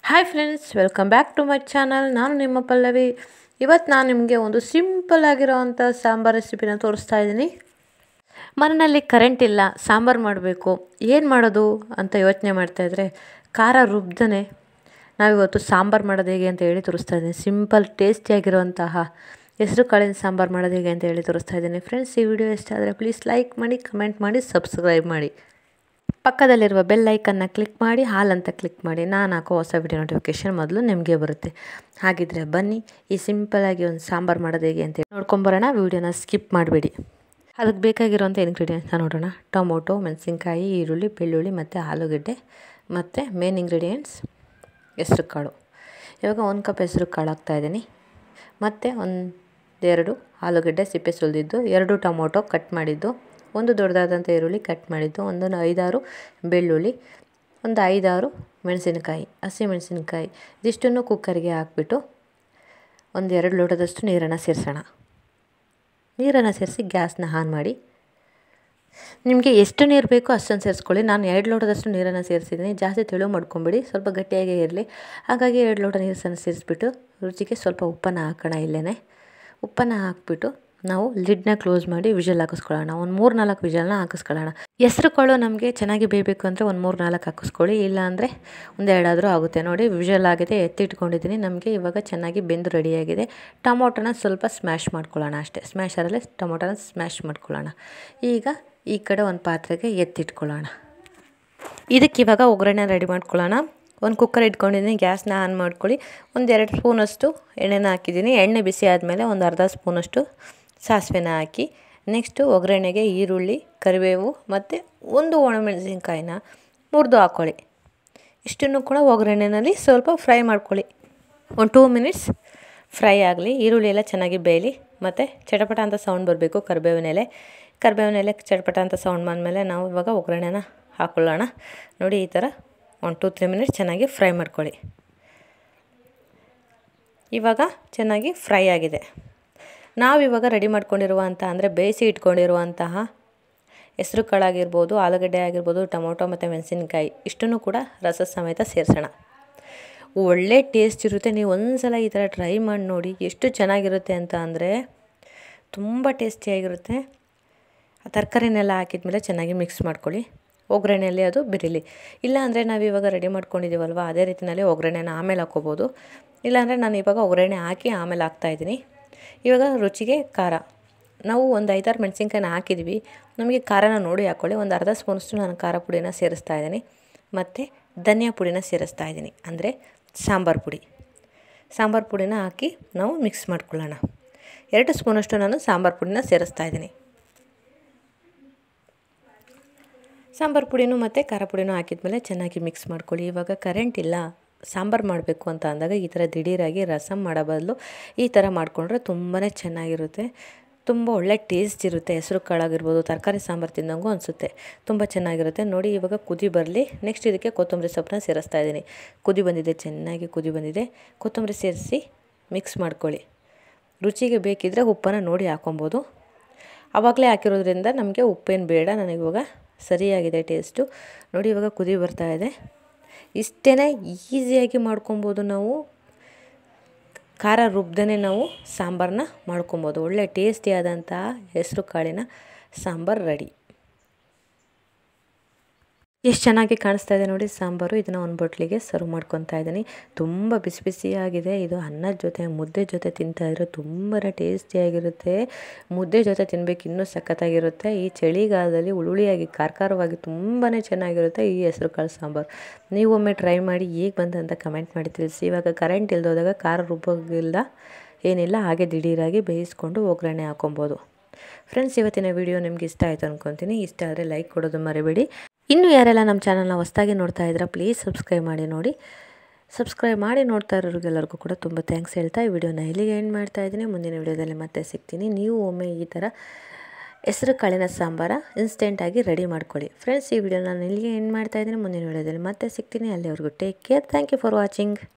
Hi friends, welcome back to my channel. ನಾನು ನಿಮ್ಮ ಪಲ್ಲವಿ. ಇವತ್ತು ನಾನು ನಿಮಗೆ ಒಂದು ಸಿಂಪಲ್ ಆಗಿರೋವಂಥ ಸಾಂಬಾರ್ ರೆಸಿಪಿನ ತೋರಿಸ್ತಾ ಇದ್ದೀನಿ. ಮನೆಯಲ್ಲಿ ಕರೆಂಟ್ ಇಲ್ಲ, ಸಾಂಬಾರು ಮಾಡಬೇಕು, ಏನು ಮಾಡೋದು ಅಂತ ಯೋಚನೆ ಮಾಡ್ತಾಯಿದ್ರೆ ಖಾರ ರುಬ್ದೇ ನಾವಿವತ್ತು ಸಾಂಬಾರು ಮಾಡೋದು ಹೇಗೆ ಅಂತ ಹೇಳಿ ತೋರಿಸ್ತಾ ಇದ್ದೀನಿ. ಸಿಂಪಲ್ ಟೇಸ್ಟಿಯಾಗಿರುವಂತಹ ಹೆಸರು ಕಾಳಿನ ಸಾಂಬಾರು ಮಾಡೋದು ಹೇಗೆ ಅಂತ ಹೇಳಿ ತೋರಿಸ್ತಾ ಇದ್ದೀನಿ. ಫ್ರೆಂಡ್ಸ್, ಈ ವಿಡಿಯೋ ಇಷ್ಟ ಆದರೆ ಪ್ಲೀಸ್ ಲೈಕ್ ಮಾಡಿ, ಕಮೆಂಟ್ ಮಾಡಿ, ಸಬ್ಸ್ಕ್ರೈಬ್ ಮಾಡಿ. ಪಕ್ಕದಲ್ಲಿರುವ ಬೆಲ್ ಐಕನ್ನ ಕ್ಲಿಕ್ ಮಾಡಿ, ಹಾಲ್ ಅಂತ ಕ್ಲಿಕ್ ಮಾಡಿ. ನಾನು ಹಾಕೋ ಹೊಸ ವಿಡಿಯೋ ನೋಟಿಫಿಕೇಷನ್ ಮೊದಲು ನಿಮಗೆ ಬರುತ್ತೆ. ಹಾಗಿದ್ರೆ ಬನ್ನಿ, ಈ ಸಿಂಪಲ್ಲಾಗಿ ಒಂದು ಸಾಂಬಾರು ಮಾಡೋದು ಹೇಗೆ ಅಂತ ನೋಡ್ಕೊಂಬರೋಣ. ವಿಡಿಯೋನ ಸ್ಕಿಪ್ ಮಾಡಬೇಡಿ. ಅದಕ್ಕೆ ಬೇಕಾಗಿರೋಂಥ ಇಂಗ್ರೀಡಿಯೆಂಟ್ಸ್ನ ನೋಡೋಣ. ಟೊಮೊಟೊ, ಮೆಣಸಿನ್ಕಾಯಿ, ಈರುಳ್ಳಿ, ಬೆಳ್ಳುಳ್ಳಿ ಮತ್ತು ಆಲೂಗಡ್ಡೆ ಮತ್ತು ಮೇನ್ ಇಂಗ್ರೀಡಿಯೆಂಟ್ಸ್ ಹೆಸ್ರು ಕಾಳು. ಇವಾಗ 1 ಕಪ್ ಹೆಸ್ರು ಕಾಳು ಹಾಕ್ತಾಯಿದ್ದೀನಿ. ಮತ್ತು 1-2 ಆಲೂಗಡ್ಡೆ ಸಿಪ್ಪೆ ಸುಲಿದಿದ್ದು, 2 ಟೊಮೊಟೊ ಕಟ್ ಮಾಡಿದ್ದು, 1 ದೊಡ್ಡದಾದಂಥ ಈರುಳ್ಳಿ ಕಟ್ ಮಾಡಿದ್ದು, 5-6 ಬೆಳ್ಳುಳ್ಳಿ, 5-6 ಮೆಣಸಿನಕಾಯಿ, ಹಸಿಮೆಣಸಿನಕಾಯಿ. ಇದಿಷ್ಟನ್ನು ಕುಕ್ಕರ್ಗೆ ಹಾಕ್ಬಿಟ್ಟು 1-2 ಲೋಟದಷ್ಟು ನೀರನ್ನು ಸೇರಿಸೋಣ. ನೀರನ್ನು ಸೇರಿಸಿ ಗ್ಯಾಸ್ನ ಆನ್ ಮಾಡಿ. ನಿಮಗೆ ಎಷ್ಟು ನೀರು ಬೇಕೋ ಅಷ್ಟನ್ನು ಸೇರಿಸ್ಕೊಳ್ಳಿ. ನಾನು 2 ಲೋಟದಷ್ಟು ನೀರನ್ನು ಸೇರಿಸಿದ್ದೀನಿ. ಜಾಸ್ತಿ ತೆಳು ಮಾಡ್ಕೊಂಬಿಡಿ, ಸ್ವಲ್ಪ ಗಟ್ಟಿಯಾಗೇ ಇರಲಿ. ಹಾಗಾಗಿ 2 ಲೋಟ ನೀರನ್ನು ಸೇರಿಸ್ಬಿಟ್ಟು ರುಚಿಗೆ ಸ್ವಲ್ಪ ಉಪ್ಪನ್ನು ಹಾಕೋಣ. ಇಲ್ಲೇ ಉಪ್ಪನ್ನು ಹಾಕ್ಬಿಟ್ಟು ನಾವು ಲಿಡ್ನ ಕ್ಲೋಸ್ ಮಾಡಿ ವಿಷಲ್ ಹಾಕಿಸ್ಕೊಳ್ಳೋಣ. 3-4 ವಿಷಲ್ನ ಹಾಕಿಸ್ಕೊಳ್ಳೋಣ. ಹೆಸ್ರು ಕಾಳು ನಮಗೆ ಚೆನ್ನಾಗಿ ಬೇಯಬೇಕು ಅಂದರೆ 3-4 ಹಾಕಿಸ್ಕೊಳ್ಳಿ, ಇಲ್ಲಾಂದರೆ 1-2 ಆದರೂ ಆಗುತ್ತೆ. ನೋಡಿ, ವಿಷಲ್ ಆಗಿದೆ, ಎತ್ತಿಟ್ಕೊಂಡಿದ್ದೀನಿ. ನಮಗೆ ಇವಾಗ ಚೆನ್ನಾಗಿ ಬೆಂದು ರೆಡಿಯಾಗಿದೆ. ಟೊಮೊಟೊನ ಸ್ವಲ್ಪ ಸ್ಮ್ಯಾಶ್ ಮಾಡ್ಕೊಳ್ಳೋಣ ಅಷ್ಟೇ. ಸ್ಮ್ಯಾಶರಲ್ಲೇ ಟೊಮೊಟೊನ ಸ್ಮ್ಯಾಶ್ ಮಾಡ್ಕೊಳ್ಳೋಣ. ಈಗ ಈ ಕಡೆ ಒಂದು ಪಾತ್ರೆಗೆ ಎತ್ತಿಟ್ಕೊಳ್ಳೋಣ. ಇದಕ್ಕೆ ಇವಾಗ ಒಗ್ಗರಣೆ ರೆಡಿ ಮಾಡ್ಕೊಳ್ಳೋಣ. ಒಂದು ಕುಕ್ಕರ್ ಇಟ್ಕೊಂಡಿದ್ದೀನಿ. ಗ್ಯಾಸ್ನ ಆನ್ ಮಾಡ್ಕೊಳ್ಳಿ. 1-2 ಸ್ಪೂನಷ್ಟು ಎಣ್ಣೆನ ಹಾಕಿದ್ದೀನಿ. ಎಣ್ಣೆ ಬಿಸಿ ಆದಮೇಲೆ 1/2 ಸ್ಪೂನಷ್ಟು ಸಾಸಿವೆನ ಹಾಕಿ, ನೆಕ್ಸ್ಟು ಒಗ್ಗರಣೆಗೆ ಈರುಳ್ಳಿ, ಕರಿಬೇವು ಮತ್ತು 1 ಒಣಮೆಣಸಿನ್ಕಾಯಿನ ಮುರಿದು ಹಾಕ್ಕೊಳ್ಳಿ. ಇಷ್ಟನ್ನು ಕೂಡ ಒಗ್ಗರಣೆಯಲ್ಲಿ ಸ್ವಲ್ಪ ಫ್ರೈ ಮಾಡ್ಕೊಳ್ಳಿ. 2 ಮಿನಿಟ್ಸ್ ಫ್ರೈ ಆಗಲಿ. ಈರುಳ್ಳಿ ಎಲ್ಲ ಚೆನ್ನಾಗಿ ಬೇಯಲಿ ಮತ್ತು ಚಟಪಟ ಅಂತ ಸೌಂಡ್ ಬರಬೇಕು. ಕರಿಬೇವಿನ ಎಲೆ ಚಟಪಟ ಅಂತ ಸೌಂಡ್ ಬಂದಮೇಲೆ ನಾವು ಇವಾಗ ಒಗ್ಗರಣೆನ ಹಾಕ್ಕೊಳ್ಳೋಣ. ನೋಡಿ, ಈ ಥರ 1-2-3 ಮಿನಿಟ್ಸ್ ಚೆನ್ನಾಗಿ ಫ್ರೈ ಮಾಡ್ಕೊಳ್ಳಿ. ಇವಾಗ ಚೆನ್ನಾಗಿ ಫ್ರೈ ಆಗಿದೆ. ನಾವಿವಾಗ ರೆಡಿ ಮಾಡ್ಕೊಂಡಿರುವಂಥ ಅಂದರೆ ಬೇಯಿಸಿ ಇಟ್ಕೊಂಡಿರುವಂತಹ ಹೆಸ್ರು ಕಾಳಾಗಿರ್ಬೋದು, ಆಲೂಗಡ್ಡೆ ಆಗಿರ್ಬೋದು, ಟೊಮೊಟೊ ಮತ್ತು ಮೆಣಸಿನ್ಕಾಯಿ ಇಷ್ಟನ್ನು ಕೂಡ ರಸ ಸಮೇತ ಸೇರಿಸೋಣ. ಒಳ್ಳೆ ಟೇಸ್ಟ್ ಇರುತ್ತೆ. ನೀವು ಒಂದ್ಸಲ ಈ ಥರ ಟ್ರೈ ಮಾಡಿ ನೋಡಿ, ಎಷ್ಟು ಚೆನ್ನಾಗಿರುತ್ತೆ ಅಂತ ಅಂದರೆ ತುಂಬ ಟೇಸ್ಟಿಯಾಗಿರುತ್ತೆ. ತರಕಾರಿನೆಲ್ಲ ಹಾಕಿದ್ಮೇಲೆ ಚೆನ್ನಾಗಿ ಮಿಕ್ಸ್ ಮಾಡ್ಕೊಳ್ಳಿ. ಒಗ್ಗರಣೆಯಲ್ಲಿ ಅದು ಬೆರೀಲಿ. ಇಲ್ಲಾಂದರೆ ನಾವಿವಾಗ ರೆಡಿ ಮಾಡ್ಕೊಂಡಿದ್ದೀವಲ್ವ, ಅದೇ ರೀತಿಯಲ್ಲಿ ಒಗ್ಗರಣೆನ ಆಮೇಲೆ ಹಾಕ್ಕೋಬೋದು. ಇಲ್ಲಾಂದರೆ ನಾನು ಇವಾಗ ಒಗ್ಗರಣೆ ಹಾಕಿ ಆಮೇಲೆ ಹಾಕ್ತಾಯಿದ್ದೀನಿ. ಇವಾಗ ರುಚಿಗೆ ಖಾರ ನಾವು 1-5-6 ಮೆಣಸಿನ್ಕಾಯಿನ ಹಾಕಿದ್ವಿ. ನಮಗೆ ಖಾರನ ನೋಡಿ ಹಾಕ್ಕೊಳ್ಳಿ. 1/2 ಸ್ಪೂನಷ್ಟು ನಾನು ಖಾರ ಪುಡಿನ ಸೇರಿಸ್ತಾ ಇದ್ದೀನಿ ಮತ್ತು ಧನಿಯಾ ಪುಡಿನ ಸೇರಿಸ್ತಾ ಇದ್ದೀನಿ, ಅಂದರೆ ಸಾಂಬಾರು ಪುಡಿನ ಹಾಕಿ ನಾವು ಮಿಕ್ಸ್ ಮಾಡ್ಕೊಳ್ಳೋಣ. 2 ಸ್ಪೂನಷ್ಟು ನಾನು ಸಾಂಬಾರು ಪುಡಿನ ಸೇರಿಸ್ತಾ ಇದ್ದೀನಿ. ಸಾಂಬಾರು ಪುಡಿನೂ ಮತ್ತು ಖಾರ ಪುಡಿನೂ ಹಾಕಿದ್ಮೇಲೆ ಚೆನ್ನಾಗಿ ಮಿಕ್ಸ್ ಮಾಡ್ಕೊಳ್ಳಿ. ಇವಾಗ ಕರೆಂಟ್ ಇಲ್ಲ, ಸಾಂಬಾರು ಮಾಡಬೇಕು ಅಂತ ಅಂದಾಗ ಈ ಥರ ದಿಢೀರಾಗಿ ರಸಮ್ ಮಾಡೋ ಬದಲು ಈ ಥರ ಮಾಡಿಕೊಂಡ್ರೆ ತುಂಬಾ ಚೆನ್ನಾಗಿರುತ್ತೆ. ತುಂಬ ಒಳ್ಳೆ ಟೇಸ್ಟ್ ಇರುತ್ತೆ. ಹೆಸ್ರು ಕಾಳಾಗಿರ್ಬೋದು, ತರಕಾರಿ ಸಾಂಬಾರು ತಿಂದಂಗೂ ಅನಿಸುತ್ತೆ. ತುಂಬ ಚೆನ್ನಾಗಿರುತ್ತೆ. ನೋಡಿ, ಇವಾಗ ಕುದಿ ಬರಲಿ. ನೆಕ್ಸ್ಟ್ ಇದಕ್ಕೆ ಕೊತ್ತಂಬರಿ ಸೊಪ್ಪನ್ನ ಸೇರಿಸ್ತಾ ಇದ್ದೀನಿ. ಚೆನ್ನಾಗಿ ಕುದಿ ಬಂದಿದೆ. ಕೊತ್ತಂಬರಿ ಸೇರಿಸಿ ಮಿಕ್ಸ್ ಮಾಡ್ಕೊಳ್ಳಿ. ರುಚಿಗೆ ಬೇಕಿದ್ದರೆ ಉಪ್ಪನ್ನು ನೋಡಿ ಹಾಕೊಬೋದು. ಆವಾಗಲೇ ಹಾಕಿರೋದ್ರಿಂದ ನಮಗೆ ಉಪ್ಪೇನು ಬೇಡ. ನನಗಿವಾಗ ಸರಿಯಾಗಿದೆ ಟೇಸ್ಟು. ನೋಡಿ, ಇವಾಗ ಕುದಿ ಬರ್ತಾಯಿದೆ. ಇಷ್ಟೇ ಈಸಿಯಾಗಿ ಮಾಡ್ಕೊಬೋದು. ನಾವು ಖಾರ ರುಬ್ದೇ ನಾವು ಸಾಂಬಾರನ್ನ ಮಾಡ್ಕೊಬೋದು. ಒಳ್ಳೆ ಟೇಸ್ಟಿಯಾದಂತಹ ಹೆಸ್ರು ಕಾಳಿನ ಸಾಂಬಾರು ರೆಡಿ. ಎಷ್ಟು ಚೆನ್ನಾಗಿ ಕಾಣಿಸ್ತಾ ಇದೆ ನೋಡಿ ಸಾಂಬಾರು. ಇದನ್ನು ಒಂದು ಬಟ್ಲಿಗೆ ಸರ್ವ್ ಮಾಡ್ಕೊತಾ ಇದ್ದೀನಿ. ತುಂಬ ಬಿಸಿ ಬಿಸಿಯಾಗಿದೆ. ಇದು ಅನ್ನದ ಜೊತೆ, ಮುದ್ದೆ ಜೊತೆ ತಿಂತಾಯಿದ್ರೆ ತುಂಬಾ ಟೇಸ್ಟಿಯಾಗಿರುತ್ತೆ. ಮುದ್ದೆ ಜೊತೆ ತಿನ್ನಬೇಕು, ಇನ್ನೂ ಸಖತ್ತಾಗಿರುತ್ತೆ. ಈ ಚಳಿಗಾಲದಲ್ಲಿ ಹುಳಿಯಾಗಿ ಖಾರವಾಗಿ ತುಂಬಾ ಚೆನ್ನಾಗಿರುತ್ತೆ ಈ ಹೆಸ್ರು ಕಾಳು ಸಾಂಬಾರು. ನೀವು ಒಮ್ಮೆ ಟ್ರೈ ಮಾಡಿ ಹೇಗೆ ಬಂತಂತ ಕಮೆಂಟ್ ಮಾಡಿ ತಿಳಿಸಿ. ಇವಾಗ ಕರೆಂಟ್ ಇಲ್ದೋದಾಗ ಖಾರ ರುಬ್ಬೋಗಿಲ್ಲ, ಏನಿಲ್ಲ, ಹಾಗೆ ದಿಢೀರಾಗಿ ಬೇಯಿಸ್ಕೊಂಡು ಒಗ್ಗರಣೆ ಹಾಕೊಬೋದು. ಫ್ರೆಂಡ್ಸ್, ಇವತ್ತಿನ ವಿಡಿಯೋ ನಿಮ್ಗೆ ಇಷ್ಟ ಆಯಿತು ಅಂದ್ಕೊತೀನಿ. ಇಷ್ಟ ಆದರೆ ಲೈಕ್ ಕೊಡೋದು ಮರಿಬೇಡಿ. ಇನ್ನೂ ಯಾರೆಲ್ಲ ನಮ್ಮ ಚಾನಲ್ನ ಹೊಸದಾಗಿ ನೋಡ್ತಾ ಇದ್ದೀರಾ, ಪ್ಲೀಸ್ ಸಬ್ಸ್ಕ್ರೈಬ್ ಮಾಡಿ ನೋಡಿ. ಸಬ್ಸ್ಕ್ರೈಬ್ ಮಾಡಿ ನೋಡ್ತಾ ಇರೋರಿಗೆಲ್ಲರಿಗೂ ಕೂಡ ತುಂಬ ಥ್ಯಾಂಕ್ಸ್ ಹೇಳ್ತಾ ಈ ವಿಡಿಯೋನ ಇಲ್ಲಿಗೆ ಎಂಡ್ ಮಾಡ್ತಾ ಇದ್ದೀನಿ. ಮುಂದಿನ ವಿಡಿಯೋದಲ್ಲಿ ಮತ್ತೆ ಸಿಗ್ತೀನಿ. ನೀವು ಒಮ್ಮೆ ಈ ಥರ ಹೆಸ್ರು ಕಾಳಿನ ಸಾಂಬಾರ ಇನ್ಸ್ಟೆಂಟಾಗಿ ರೆಡಿ ಮಾಡ್ಕೊಳ್ಳಿ. ಫ್ರೆಂಡ್ಸ್, ಈ ವಿಡಿಯೋನ ನಾನು ಇಲ್ಲಿಗೆ ಎಂಡ್ ಮಾಡ್ತಾ ಇದ್ದೀನಿ. ಮುಂದಿನ ವಿಡಿಯೋದಲ್ಲಿ ಮತ್ತೆ ಸಿಗ್ತೀನಿ. ಅಲ್ಲಿವರೆಗೂ take care. Thank you for watching.